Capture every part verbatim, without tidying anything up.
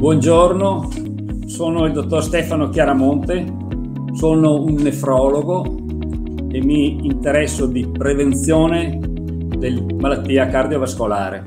Buongiorno, sono il dottor Stefano Chiaramonte, sono un nefrologo e mi interesso di prevenzione della malattia cardiovascolare.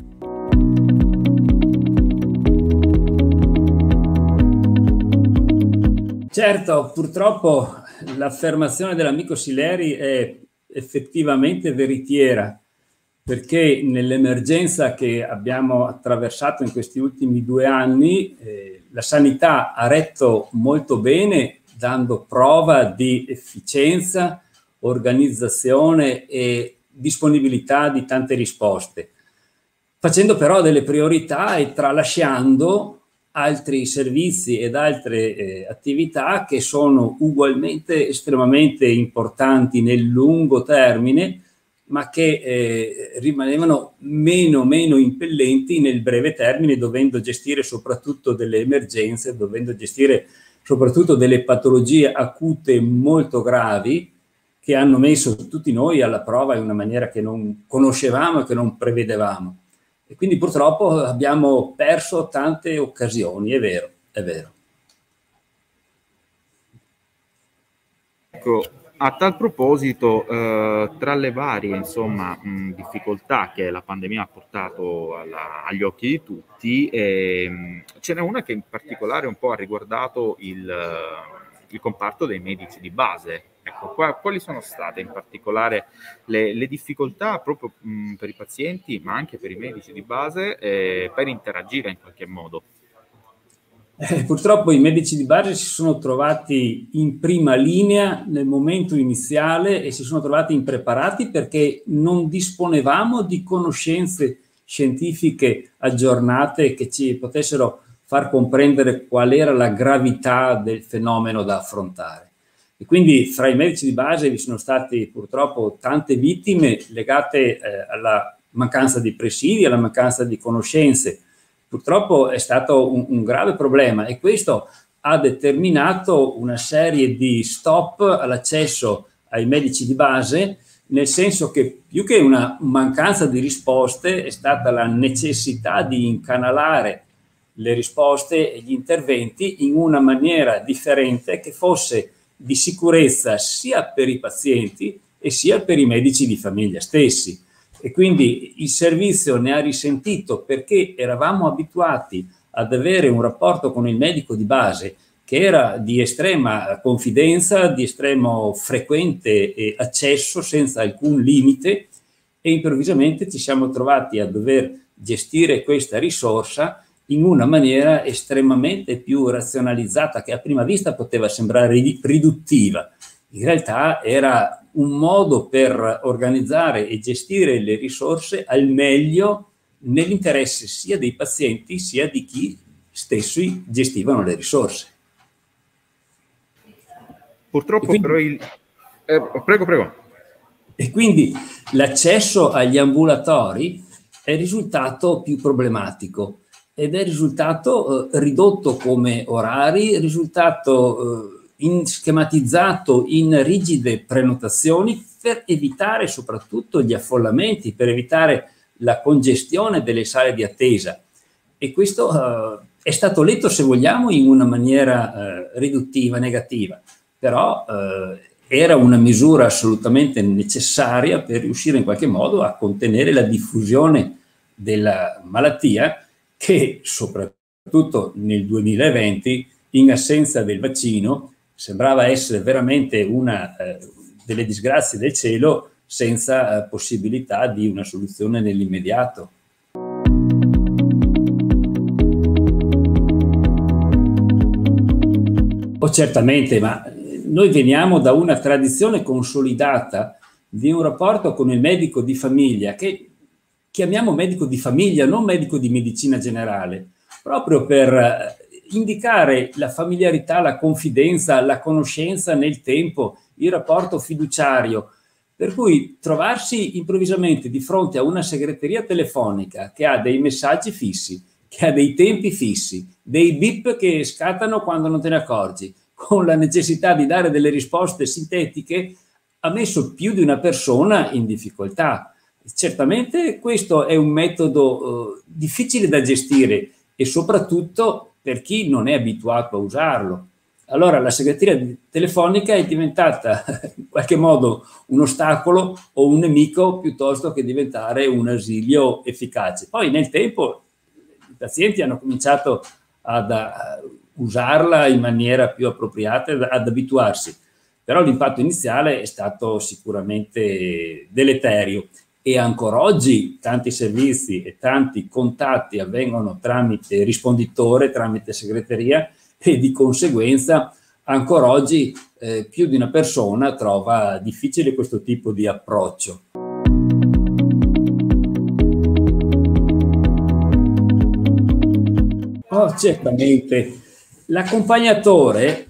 Certo, purtroppo l'affermazione dell'amico Sileri è effettivamente veritiera, perché nell'emergenza che abbiamo attraversato in questi ultimi due anni eh, la sanità ha retto molto bene, dando prova di efficienza, organizzazione e disponibilità di tante risposte, facendo però delle priorità e tralasciando altri servizi ed altre eh, attività che sono ugualmente estremamente importanti nel lungo termine, ma che eh, rimanevano meno meno impellenti nel breve termine, dovendo gestire soprattutto delle emergenze, dovendo gestire soprattutto delle patologie acute molto gravi che hanno messo tutti noi alla prova in una maniera che non conoscevamo e che non prevedevamo. E quindi purtroppo abbiamo perso tante occasioni, è vero, è vero. Ecco, a tal proposito, eh, tra le varie insomma, mh, difficoltà che la pandemia ha portato alla, agli occhi di tutti, eh, ce n'è una che in particolare un po' ha riguardato il, il comparto dei medici di base. Ecco, qua, quali sono state in particolare le, le difficoltà proprio mh, per i pazienti, ma anche per i medici di base, eh, per interagire in qualche modo? Eh, purtroppo i medici di base si sono trovati in prima linea nel momento iniziale e si sono trovati impreparati perché non disponevamo di conoscenze scientifiche aggiornate che ci potessero far comprendere qual era la gravità del fenomeno da affrontare. E quindi fra i medici di base vi sono state purtroppo tante vittime legate eh, alla mancanza di presidi, alla mancanza di conoscenze. Purtroppo è stato un, un grave problema e questo ha determinato una serie di stop all'accesso ai medici di base, nel senso che più che una mancanza di risposte è stata la necessità di incanalare le risposte e gli interventi in una maniera differente che fosse di sicurezza sia per i pazienti e sia per i medici di famiglia stessi. E quindi il servizio ne ha risentito perché eravamo abituati ad avere un rapporto con il medico di base che era di estrema confidenza, di estremo frequente accesso senza alcun limite, e improvvisamente ci siamo trovati a dover gestire questa risorsa in una maniera estremamente più razionalizzata, che a prima vista poteva sembrare riduttiva. In realtà era un modo per organizzare e gestire le risorse al meglio nell'interesse sia dei pazienti sia di chi stessi gestivano le risorse. Purtroppo quindi, però il... Eh, prego, prego. E quindi l'accesso agli ambulatori è risultato più problematico ed è risultato eh, ridotto come orari, è risultato... Eh, in schematizzato in rigide prenotazioni per evitare soprattutto gli affollamenti, per evitare la congestione delle sale di attesa. E questo uh, è stato letto, se vogliamo, in una maniera uh, riduttiva, negativa, però uh, era una misura assolutamente necessaria per riuscire in qualche modo a contenere la diffusione della malattia che, soprattutto nel duemilaventi, in assenza del vaccino, sembrava essere veramente una eh, delle disgrazie del cielo senza eh, possibilità di una soluzione nell'immediato. Oh, certamente, ma noi veniamo da una tradizione consolidata di un rapporto con il medico di famiglia, che chiamiamo medico di famiglia, non medico di medicina generale, proprio per eh, indicare la familiarità, la confidenza, la conoscenza nel tempo, il rapporto fiduciario, per cui trovarsi improvvisamente di fronte a una segreteria telefonica che ha dei messaggi fissi, che ha dei tempi fissi, dei bip che scattano quando non te ne accorgi, con la necessità di dare delle risposte sintetiche, ha messo più di una persona in difficoltà. Certamente questo è un metodo eh, difficile da gestire e soprattutto per chi non è abituato a usarlo. Allora la segreteria telefonica è diventata in qualche modo un ostacolo o un nemico piuttosto che diventare un ausilio efficace. Poi nel tempo i pazienti hanno cominciato ad usarla in maniera più appropriata, ad abituarsi, però l'impatto iniziale è stato sicuramente deleterio e ancora oggi tanti servizi e tanti contatti avvengono tramite risponditore, tramite segreteria, e di conseguenza ancora oggi eh, più di una persona trova difficile questo tipo di approccio. Oh, certamente. L'accompagnatore,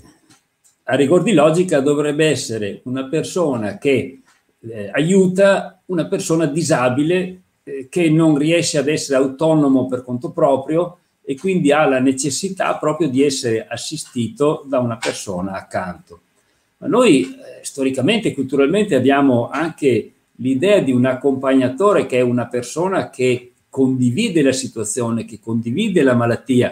a rigor di logica, dovrebbe essere una persona che eh, aiuta una persona disabile eh, che non riesce ad essere autonomo per conto proprio e quindi ha la necessità proprio di essere assistito da una persona accanto. Ma noi eh, storicamente e culturalmente abbiamo anche l'idea di un accompagnatore che è una persona che condivide la situazione, che condivide la malattia,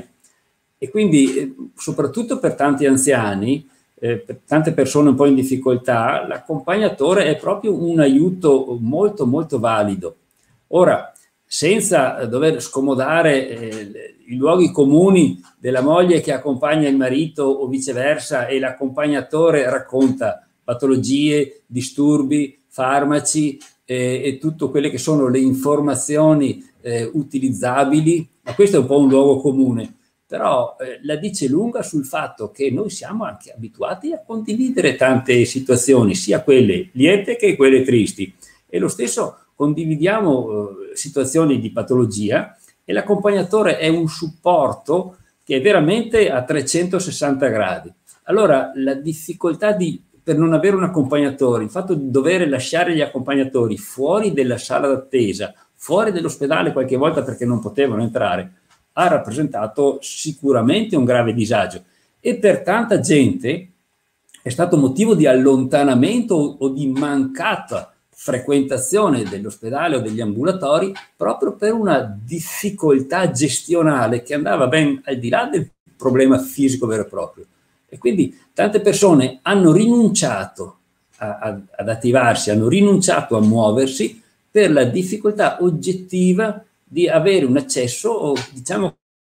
e quindi eh, soprattutto per tanti anziani, eh, per tante persone un po' in difficoltà, l'accompagnatore è proprio un aiuto molto molto valido. Ora, senza dover scomodare eh, i luoghi comuni della moglie che accompagna il marito o viceversa e l'accompagnatore racconta patologie, disturbi, farmaci eh, e tutte quelle che sono le informazioni eh, utilizzabili, ma questo è un po' un luogo comune, però eh, la dice lunga sul fatto che noi siamo anche abituati a condividere tante situazioni, sia quelle liete che quelle tristi, e lo stesso condividiamo eh, situazioni di patologia, e l'accompagnatore è un supporto che è veramente a trecentosessanta gradi. Allora la difficoltà di, per non avere un accompagnatore, il fatto di dover lasciare gli accompagnatori fuori della sala d'attesa, fuori dall'ospedale qualche volta perché non potevano entrare, ha rappresentato sicuramente un grave disagio, e per tanta gente è stato motivo di allontanamento o di mancata frequentazione dell'ospedale o degli ambulatori proprio per una difficoltà gestionale che andava ben al di là del problema fisico vero e proprio. E quindi tante persone hanno rinunciato a, a, ad attivarsi, hanno rinunciato a muoversi per la difficoltà oggettiva di avere un accesso, diciamo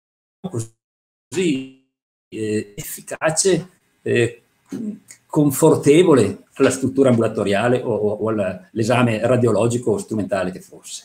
così, eh, efficace, eh, confortevole alla struttura ambulatoriale o, o all'esame radiologico o strumentale che fosse.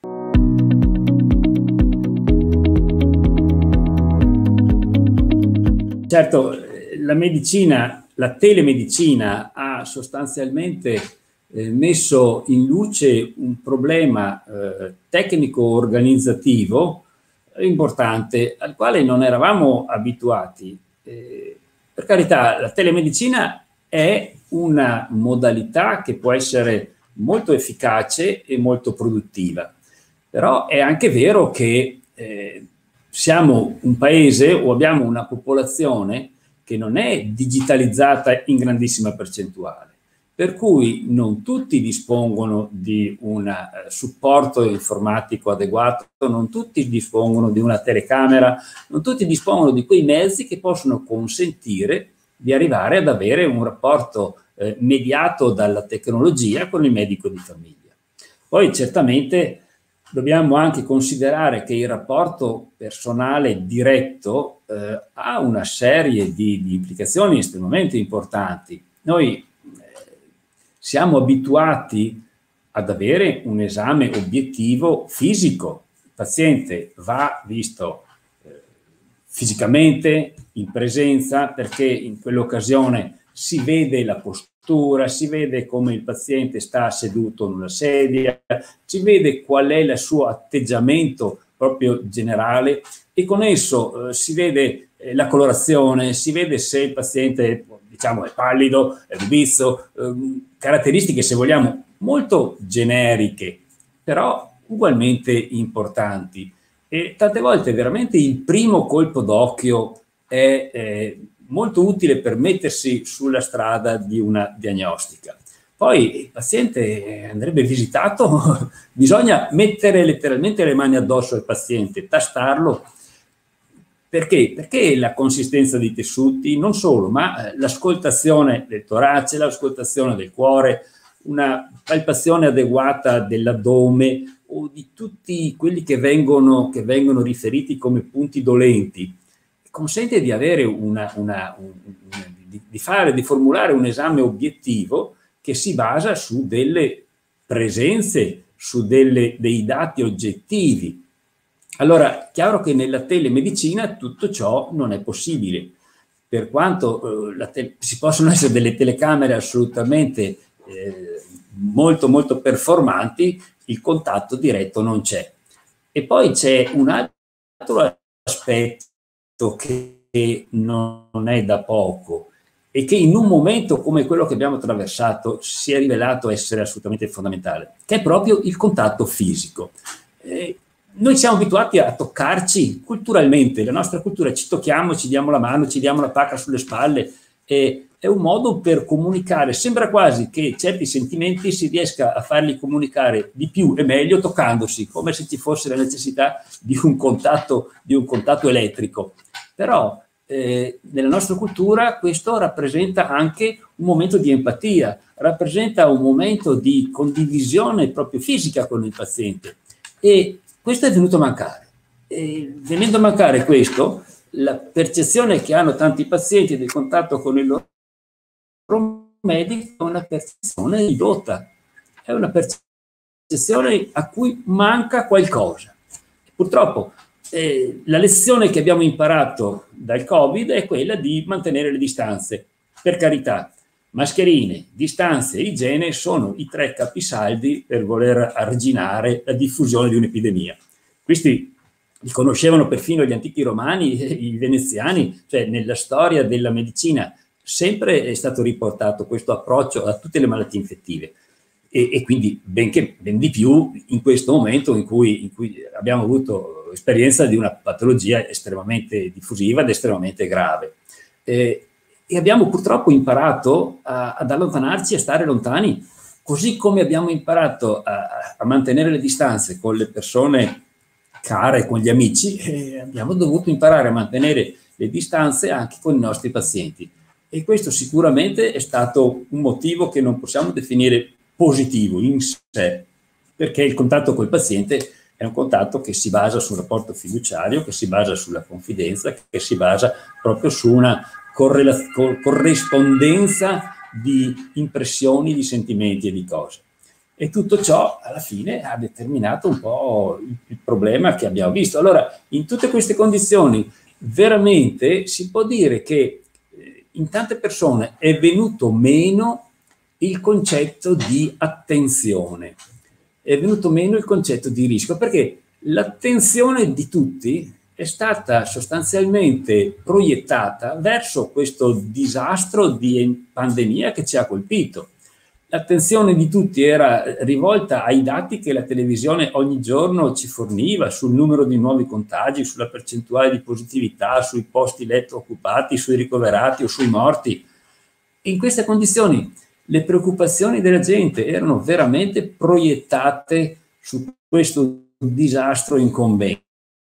Certo, la medicina, la telemedicina ha sostanzialmente eh, messo in luce un problema eh, tecnico-organizzativo importante al quale non eravamo abituati. Eh, per carità, la telemedicina è una modalità che può essere molto efficace e molto produttiva, però è anche vero che eh, siamo un paese o abbiamo una popolazione che non è digitalizzata in grandissima percentuale, per cui non tutti dispongono di un uh, supporto informatico adeguato, non tutti dispongono di una telecamera, non tutti dispongono di quei mezzi che possono consentire di arrivare ad avere un rapporto eh, mediato dalla tecnologia con il medico di famiglia. Poi certamente dobbiamo anche considerare che il rapporto personale diretto eh, ha una serie di, di implicazioni estremamente importanti. Noi eh, siamo abituati ad avere un esame obiettivo fisico. Il paziente va visto eh, fisicamente, in presenza, perché in quell'occasione si vede la postura, si vede come il paziente sta seduto in una sedia, si vede qual è il suo atteggiamento proprio generale, e con esso eh, si vede eh, la colorazione, si vede se il paziente, diciamo, è pallido, è rubizzo, eh, caratteristiche, se vogliamo, molto generiche, però ugualmente importanti. E tante volte veramente il primo colpo d'occhio è eh, molto utile per mettersi sulla strada di una diagnostica. Poi il paziente andrebbe visitato, bisogna mettere letteralmente le mani addosso al paziente, tastarlo, Perché? Perché la consistenza dei tessuti, non solo, ma l'ascoltazione del torace, l'ascoltazione del cuore, una palpazione adeguata dell'addome o di tutti quelli che vengono, che vengono riferiti come punti dolenti, consente di avere una, una, un, di, di fare, di formulare un esame obiettivo che si basa su delle presenze, su delle, dei dati oggettivi. Allora, chiaro che nella telemedicina tutto ciò non è possibile, per quanto eh, la te- ci possono essere delle telecamere assolutamente eh, molto molto performanti, il contatto diretto non c'è. E poi c'è un altro aspetto che non è da poco e che in un momento come quello che abbiamo attraversato si è rivelato essere assolutamente fondamentale, che è proprio il contatto fisico. Eh, Noi siamo abituati a toccarci culturalmente, la nostra cultura, ci tocchiamo, ci diamo la mano, ci diamo la pacca sulle spalle, e è un modo per comunicare. Sembra quasi che certi sentimenti si riesca a farli comunicare di più e meglio toccandosi, come se ci fosse la necessità di un contatto, di un contatto elettrico. Però eh, nella nostra cultura questo rappresenta anche un momento di empatia, rappresenta un momento di condivisione proprio fisica con il paziente. E questo è venuto a mancare. E venendo a mancare questo, la percezione che hanno tanti pazienti del contatto con il loro medico è una percezione ridotta, è una percezione a cui manca qualcosa. Purtroppo eh, la lezione che abbiamo imparato dal Covid è quella di mantenere le distanze. Per carità, mascherine, distanze e igiene sono i tre capisaldi per voler arginare la diffusione di un'epidemia. Questi li conoscevano perfino gli antichi romani, i veneziani, cioè nella storia della medicina sempre è stato riportato questo approccio a tutte le malattie infettive. E, e quindi benché ben di più in questo momento in cui, in cui abbiamo avuto esperienza di una patologia estremamente diffusiva ed estremamente grave. Eh, e abbiamo purtroppo imparato a, ad allontanarci, a stare lontani, così come abbiamo imparato a, a mantenere le distanze con le persone care, con gli amici, eh, abbiamo dovuto imparare a mantenere le distanze anche con i nostri pazienti. E questo sicuramente è stato un motivo che non possiamo definire positivo in sé, perché il contatto col paziente è un contatto che si basa sul rapporto fiduciario, che si basa sulla confidenza, che si basa proprio su una corrispondenza di impressioni, di sentimenti e di cose. E tutto ciò alla fine ha determinato un po' il problema che abbiamo visto. Allora, in tutte queste condizioni, veramente si può dire che in tante persone è venuto meno il concetto di attenzione, è venuto meno il concetto di rischio, perché l'attenzione di tutti è stata sostanzialmente proiettata verso questo disastro di pandemia che ci ha colpito. L'attenzione di tutti era rivolta ai dati che la televisione ogni giorno ci forniva sul numero di nuovi contagi, sulla percentuale di positività, sui posti letto occupati, sui ricoverati o sui morti. In queste condizioni le preoccupazioni della gente erano veramente proiettate su questo disastro incombente.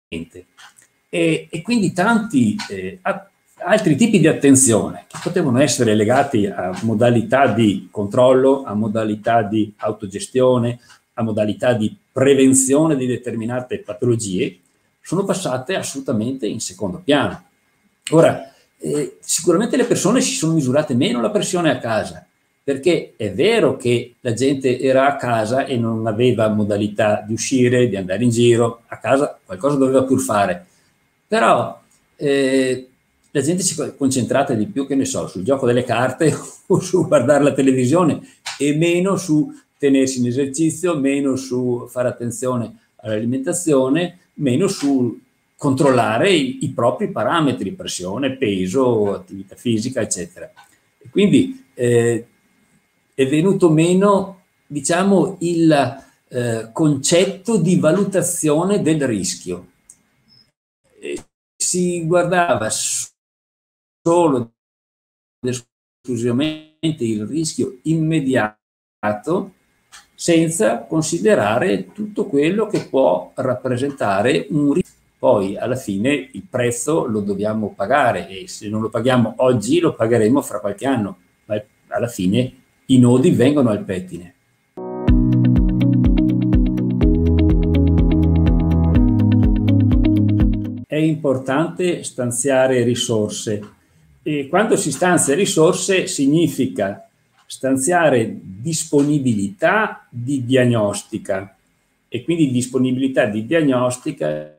E, e quindi tanti eh, altri tipi di attenzione che potevano essere legati a modalità di controllo, a modalità di autogestione, a modalità di prevenzione di determinate patologie, sono passate assolutamente in secondo piano. Ora, eh, sicuramente le persone si sono misurate meno la pressione a casa, perché è vero che la gente era a casa e non aveva modalità di uscire, di andare in giro, a casa qualcosa doveva pur fare, però eh, la gente si è concentrata di più, che ne so, sul gioco delle carte o su guardare la televisione e meno su tenersi in esercizio, meno su fare attenzione all'alimentazione, meno su controllare i, i propri parametri, pressione, peso, attività fisica, eccetera. E quindi eh, è venuto meno, diciamo, il eh, concetto di valutazione del rischio. E si guardava solo ed esclusivamente il rischio immediato, senza considerare tutto quello che può rappresentare un rischio. poi alla fine il prezzo lo dobbiamo pagare e se non lo paghiamo oggi lo pagheremo fra qualche anno, ma alla fine i nodi vengono al pettine. È importante stanziare risorse e quando si stanzia risorse significa stanziare disponibilità di diagnostica e quindi disponibilità di diagnostica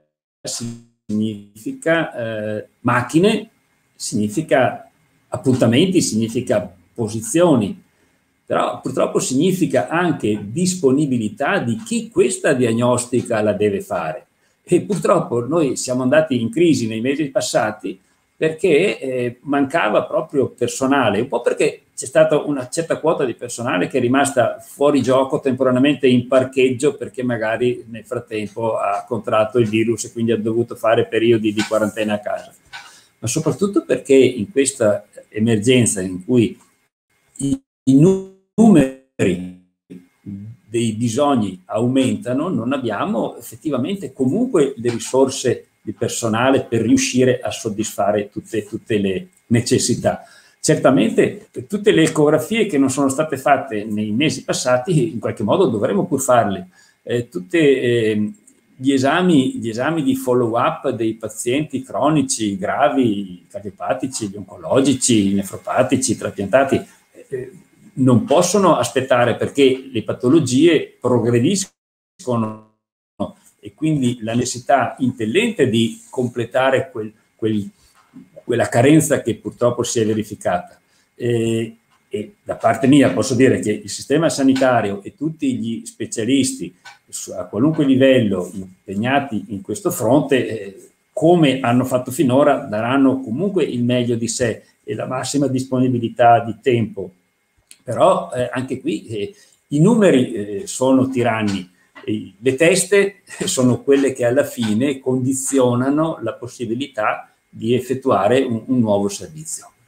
significa eh, macchine, significa appuntamenti, significa posizioni, però purtroppo significa anche disponibilità di chi questa diagnostica la deve fare. E purtroppo noi siamo andati in crisi nei mesi passati perché eh, mancava proprio personale, un po' perché c'è stata una certa quota di personale che è rimasta fuori gioco temporaneamente in parcheggio perché magari nel frattempo ha contratto il virus e quindi ha dovuto fare periodi di quarantena a casa, ma soprattutto perché in questa emergenza in cui i, i numeri dei bisogni aumentano, non abbiamo effettivamente comunque le risorse di personale per riuscire a soddisfare tutte, tutte le necessità. Certamente tutte le ecografie che non sono state fatte nei mesi passati in qualche modo dovremmo pur farle. Eh, tutti eh, gli, esami, gli esami di follow up dei pazienti cronici, gravi, cardiopatici, gli oncologici, nefropatici, trapiantati, eh, non possono aspettare perché le patologie progrediscono e quindi la necessità impellente di completare quel, quel, quella carenza che purtroppo si è verificata. E, e da parte mia posso dire che il sistema sanitario e tutti gli specialisti a qualunque livello impegnati in questo fronte, eh, come hanno fatto finora, daranno comunque il meglio di sé e la massima disponibilità di tempo. Però eh, anche qui eh, i numeri eh, sono tiranni, e le teste sono quelle che alla fine condizionano la possibilità di effettuare un, un nuovo servizio.